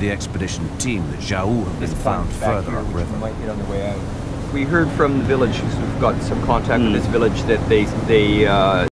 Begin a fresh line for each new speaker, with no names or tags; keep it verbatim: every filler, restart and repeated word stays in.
the expedition team that Zhao had been found further upriver.
Might get on the way out. We heard from the village, we've got some contact
Mm.
with this village, that they, they uh,